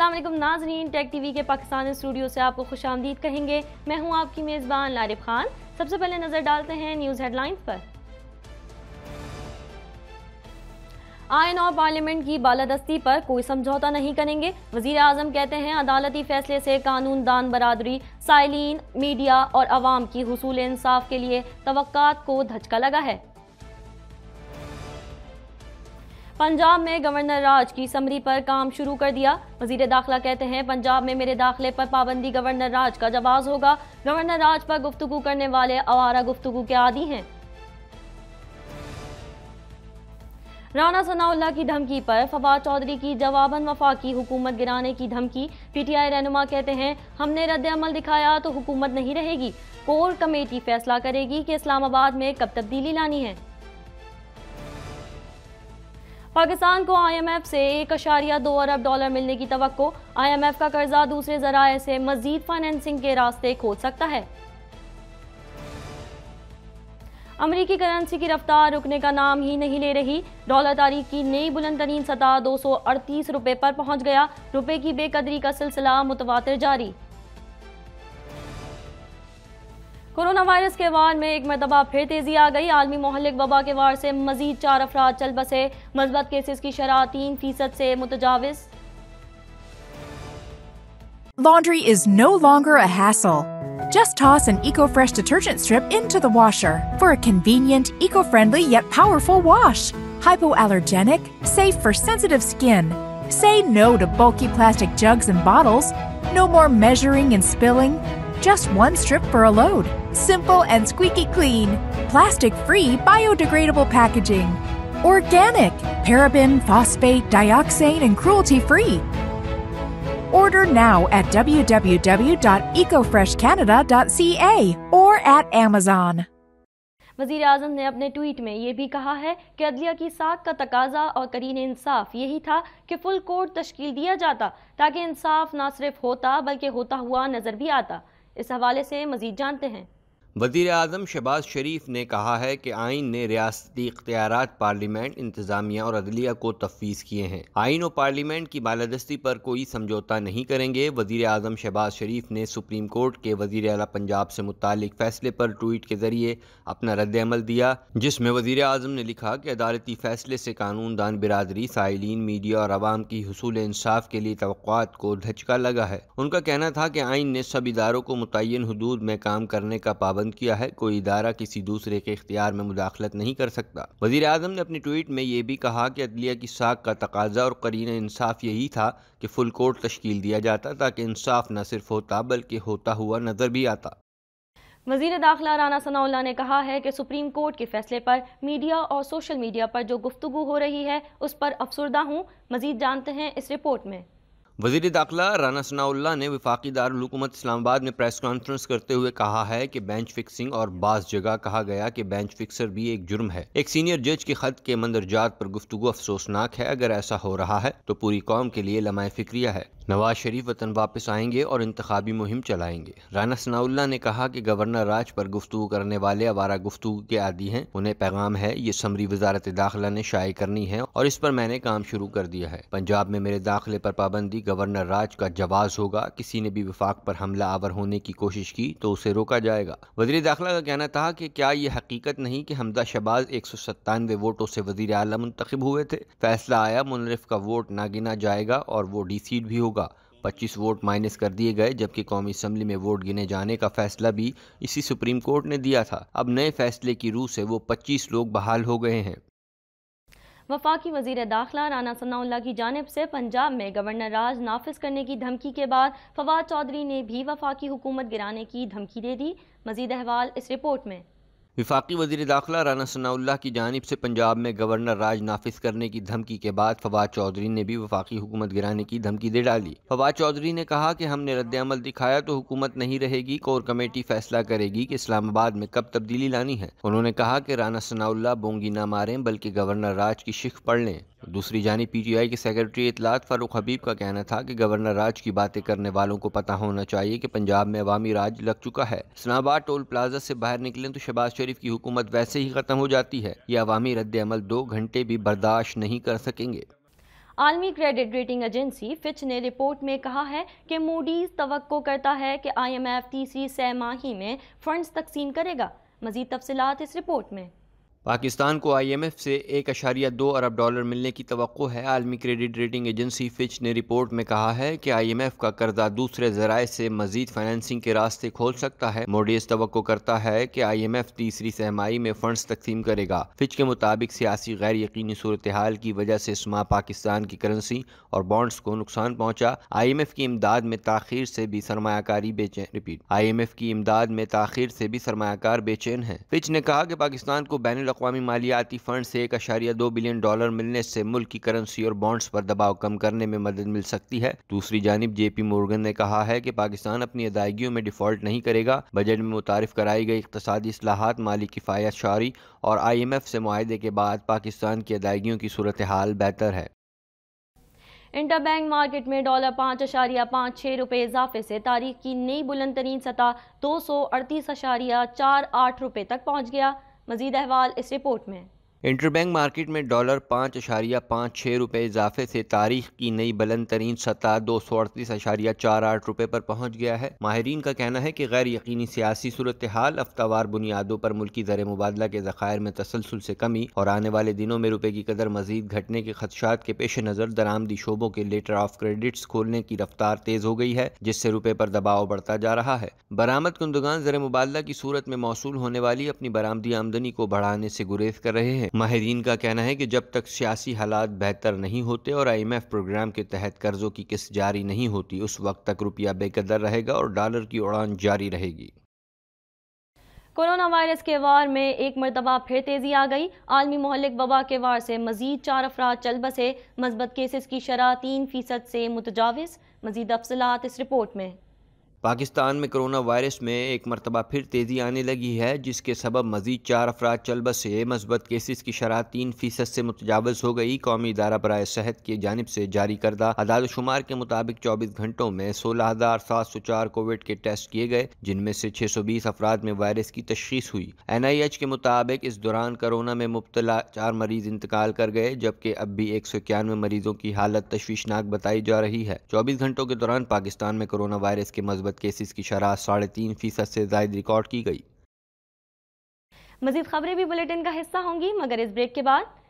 अस्सलाम वालेकुम नाज़रीन, टेक टीवी के पाकिस्तान स्टूडियो से आपको खुशामदीद कहेंगे। मैं हूं आपकी मेज़बान लारिब खान। सबसे पहले नज़र डालते हैं न्यूज़ हेडलाइंस पर। आईन और पार्लियामेंट की बालादस्ती पर कोई समझौता नहीं करेंगे। वज़ीर आज़म कहते हैं अदालती फैसले से कानून दान बरादरी, साइलिन, मीडिया और अवाम की हुसूल इंसाफ के लिए तवक्कात को धचका लगा है। पंजाब में गवर्नर राज की समरी पर काम शुरू कर दिया। वज़ीर दाखिला कहते हैं पंजाब में मेरे दाखिले पर पाबंदी गवर्नर राज का जवाब होगा। गवर्नर राज पर गुफ्तगू करने वाले आवारा गुफ्तगू के आदी हैं। राना सनाउल्लाह की धमकी पर फवाद चौधरी की जवाबन वफाकी हुकूमत गिराने की धमकी। पीटीआई रहनुमा कहते हैं हमने रद्द अमल दिखाया तो हुकूमत नहीं रहेगी। कोर कमेटी फैसला करेगी कि इस्लामाबाद में कब तब्दीली लानी है। पाकिस्तान को IMF से 1.2 अरब डॉलर मिलने की तवक्को। IMF का कर्जा दूसरे जराए से मजीद फाइनेंसिंग के रास्ते खोल सकता है। अमरीकी करेंसी की रफ्तार रुकने का नाम ही नहीं ले रही। डॉलर तारीख की नई बुलंद तरीन सतह 238 रुपए पर पहुंच गया। रुपए की बेकदरी का सिलसिला मुतवातिर जारी। कोरोना वायरस के वार में एक मरतबा फिर तेजी आ गई। आलमी मोहल्लिक वबा के वार से मजीद 4 अफराद चल बसे। मस्बत केसेस की शरह 3% से मुतजाविज। Laundry is no longer a hassle. Just toss an EcoFresh detergent strip into the washer for a convenient, eco-friendly yet powerful wash. Hypoallergenic, safe for sensitive skin. Say no to bulky plastic jugs and bottles. No more measuring and spilling. Just one strip for a load. Simple and squeaky clean. Plastic-free, biodegradable packaging. Organic, paraben, phosphate, dioxane, and cruelty-free. Order now at www.ecofreshcanada.ca or at Amazon. वज़ीर आज़म ने अपने tweet में ये भी कहा है कि अदलिया की साख का तकाजा और करीन इंसाफ यही था कि फुल कोर्ट तश्कील दिया जाता ताकि इंसाफ ना सिर्फ होता बल्कि होता हुआ नजर भी आता। इस हवाले से मजीद जानते हैं। वज़ीर आज़म शहबाज शरीफ ने कहा है कि आइन ने रियासती इख्तियारात पार्लियामेंट, इंतज़ामिया और अदलिया को तफवीज़ किए हैं। आइन और पार्लियामेंट की बालादस्ती पर कोई समझौता नहीं करेंगे। वज़ीर आज़म शहबाज शरीफ ने सुप्रीम कोर्ट के वज़ीर आला पंजाब से मुतालिक फ़ैसले पर ट्वीट के ज़रिए अपना रद्द अमल दिया, जिसमें वज़ीर आज़म ने लिखा कि अदालती फ़ैसले से कानून दान बिरादरी, साइलिन, मीडिया और अवाम की हुसूल इंसाफ के लिए तवक्कुआत को धचका लगा है। उनका कहना था कि आइन ने सब इदारों को मुतय्यन हुदूद में काम करने का पाबंद किया है। कोई इदारा किसी दूसरे के इख्तियार में मुदाखलत नहीं कर सकता। वज़ीर आज़म ने अपनी ट्वीट में ये भी कहा कि अदलिया की साख का तकाजा और करीन इंसाफ यही था कि फुल कोर्ट तश्कील दिया जाता ताकि इंसाफ न सिर्फ होता बल्कि होता हुआ नजर भी आता। वज़ीर दाखिला राना सनाउल्लाह ने कहा है कि सुप्रीम कोर्ट के फैसले पर मीडिया और सोशल मीडिया पर जो गुफ्तगू हो रही है उस पर अफसुर्दा हूँ। मजीद जानते हैं इस रिपोर्ट में। वज़ीर दाखिला राना सनाउल्लाह ने वफाकी दारुल हुकूमत इस्लामाबाद में प्रेस कॉन्फ्रेंस करते हुए कहा है कि बेंच फिक्सिंग और बाज़ जगह कहा गया कि बेंच फिक्सर भी एक जुर्म है। एक सीनियर जज के खत के मंदरजात पर गुफ्तगू अफसोसनाक है। अगर ऐसा हो रहा है तो पूरी कौम के लिए लम्हा फिक्रिया है। नवाज शरीफ वतन वापस आएंगे और इंतखाबी मुहिम चलाएंगे। राना सनाउल्लाह ने कहा कि गवर्नर राज पर गुफ्तगू करने वाले आवारा गुफ्तगू के आदी हैं। उन्हें पैगाम है, ये समरी वजारत दाखिला ने शाये करनी है और इस पर मैंने काम शुरू कर दिया है। पंजाब में मेरे दाखिले पर पाबंदी गवर्नर राज का जवाब होगा। किसी ने भी वफाक पर हमला आवर होने की कोशिश की तो उसे रोका जाएगा। वज़ीर दाखिला का कहना था कि क्या ये हकीकत नहीं कि हमदा शहबाज 197 वोटों से वज़ीर आला मुंतखब हुए थे। फैसला आया मुनरिफ का वोट ना गिना जाएगा और वो डीसीट भी होगा। 25 वोट माइनस कर दिए गए, जबकि कौमी असम्बली में वोट गिने जाने का फैसला भी इसी सुप्रीम कोर्ट ने दिया था। अब नए फैसले की रूह से वो 25 लोग बहाल हो गए हैं। वफाकी वज़ीर दाखिला राना सनाउल्लाह की जानिब से पंजाब में गवर्नर राज नाफिज करने की धमकी के बाद फवाद चौधरी ने भी वफाकी हुकूमत गिराने की धमकी दे दी। मजीद अहवाल इस रिपोर्ट में। वफाकी वज़ीर दाखिला राना सनाउल्लाह की जानिब से पंजाब में गवर्नर राज नाफिज करने की धमकी के बाद फवाद चौधरी ने भी वफाकी हुकूमत गिराने की धमकी दे डाली। फवाद चौधरी ने कहा कि हमने रद्द अमल दिखाया तो हुकूमत नहीं रहेगी। कोर कमेटी फैसला करेगी कि इस्लामाबाद में कब तब्दीली लानी है। उन्होंने कहा कि राना सनाउल्लाह बोंगी ना मारें बल्कि गवर्नर राज की शिख पढ़ लें। दूसरी जानिब PTI के सेक्रेटरी इत्तलात फारूक हबीब का कहना था कि गवर्नर राज की बातें करने वालों को पता होना चाहिए कि पंजाब में अवामी राज लग चुका है। इस्लामाबाद टोल प्लाजा से बाहर निकलें तो शहबाज शरीफ की हुकूमत वैसे ही खत्म हो जाती है। ये अवामी रद्द अमल 2 घंटे भी बर्दाश्त नहीं कर सकेंगे। عالمی کریڈٹ ریٹنگ ایجنسی فچ نے رپورٹ میں کہا ہے کہ موڈیز توقع کرتا ہے کہ IMF تیسری سہ ماہی میں فنڈز تقسیم کرے گا۔ مزید تفصیلات اس رپورٹ میں۔ پاکستان کو IMF سے $1.2 ارب ملنے کی توقع ہے۔ عالمی کریڈٹ ریٹنگ ایجنسی فچ نے رپورٹ میں کہا ہے کہ IMF کا قرضہ دوسرے ذرائع سے مزید فائنینسنگ کے راستے کھول سکتا ہے۔ موڈیز توقع کرتا ہے کہ IMF تیسری سہ ماہی میں فنڈز تقسیم کرے گا۔ فچ کے مطابق سیاسی غیر یقینی صورتحال کی وجہ سے اس ماہ پاکستان کی کرنسی اور بانڈز کو نقصان پہنچا۔ IMF کی امداد میں تاخیر سے بھی سرمایہ کاری بے چین IMF کی امداد میں تاخیر سے بھی سرمایہ کار بے چین ہیں۔ فچ نے کہا کہ پاکستان کو بین الاقوامی مالیاتی فنڈ سے $1.2 بلین ملنے سے ملک کی کرنسی اور بانڈز پر دباؤ کم کرنے میں مدد مل سکتی ہے۔ دوسری جانب JP مورگن نے کہا ہے کہ پاکستان اپنی ادائیگیوں میں ڈیفالٹ نہیں کرے گا۔ بجٹ میں متعارف کرائی گئی اقتصادی اصلاحات، مالی کفایت شعاری اور IMF سے معاہدے کے بعد پاکستان کی ادائیگیوں کی صورتحال بہتر ہے۔ انٹر بینک مارکیٹ میں $5.56 اضافے سے تاریخ کی نئی بلند ترین سطح $238.48 تک پہنچ گیا۔ مزید احوال اس رپورٹ میں۔ انٹر بینک مارکیٹ میں $5.56 اضافے سے تاریخ کی نئی بلند ترین سطح $238.48 پر پہنچ گیا ہے۔ ماہرین کا کہنا ہے کہ غیر یقینی سیاسی صورتحال، ہفتہ وار بنیادوں پر ملکی زر مبادلہ کے ذخائر میں تسلسل سے کمی اور آنے والے دنوں میں روپے کی قدر مزید گھٹنے کے خدشات کے پیش نظر درآمدی شعبوں کے لیٹر آف کریڈٹس کھولنے کی رفتار تیز ہو گئی ہے، جس سے روپے پر دباؤ بڑھتا جا رہا ہے۔ برآمد کنندگان زر مبادلہ کی صورت میں موصول ہونے والی اپنی برآمدی آمدنی کو بڑھانے سے گریز کر رہے ہیں۔ ماہرین کا کہنا ہے کہ جب تک سیاسی حالات بہتر نہیں ہوتے اور IMF پروگرام کے تحت قرضوں کی قسط جاری نہیں ہوتی، اس وقت تک روپیہ بے قدر رہے گا اور ڈالر کی اڑان جاری رہے گی۔ کورونا وائرس کے وار میں ایک مرتبہ پھر تیزی آ گئی۔ عالمی مہلک وبا کے وار سے مزید 4 افراد چل بسے۔ مثبت کیسز کی شرح 3% سے متجاوز۔ مزید تفصیلات اس رپورٹ میں۔ پاکستان میں کرونا وائرس میں ایک مرتبہ پھر تیزی آنے لگی ہے، جس کے سبب مزید 4 افراد چل بسے۔ مثبت کیسز کی شرح 3% سے متجاوز ہو گئی۔ قومی ادارہ برائے صحت کی جانب سے جاری کردہ اعداد و شمار کے مطابق 24 گھنٹوں میں 16,704 کووڈ کے ٹیسٹ کیے گئے، جن میں سے 620 افراد میں وائرس کی تشخیص ہوئی۔ NIH کے مطابق اس دوران کورونا میں مبتلا 4 مریض انتقال کر گئے، جبکہ اب بھی 191 مریضوں کی حالت تشویشناک بتائی جا رہی ہے۔ 24 گھنٹوں کے دوران پاکستان میں کورونا وائرس کے مثبت کیسز کی شرح 3.5% سے زائد ریکارڈ کی گئی۔ مزید خبریں بھی بلیٹن کا حصہ ہوں گی، مگر اس بریک کے بعد